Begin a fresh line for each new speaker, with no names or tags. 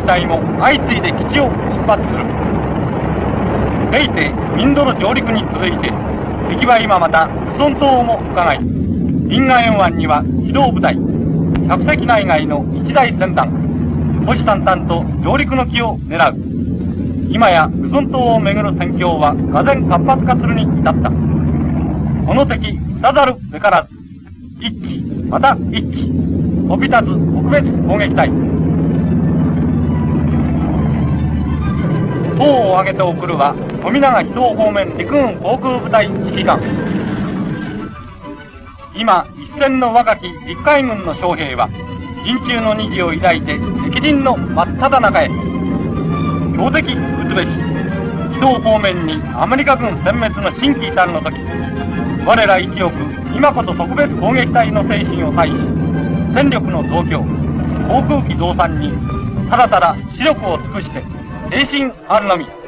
隊も相次いで基地を出発する。レイテインドの上陸に続いて、敵は今またルソン島も伺い、リンガ沿湾には機動部隊、100隻内外の一大船団、虎視眈々と上陸の機を狙う。今やルソン島をめぐる戦況は俄然活発化するに至った。この敵さざるべからず、一機また一機、飛び立つ特別攻撃隊。党を挙げて送るは富永飛行方面陸軍航空部隊指揮官。今一線の若き陸海軍の将兵は陣中の虹を抱いて敵陣の真っ只中へ。標的撃つべし。飛行方面にアメリカ軍殲滅の心機至るの時、我ら一億今こそ特別攻撃隊の精神を対し、戦力の増強、航空機増産にただただ視力を尽くして精神あるのみ。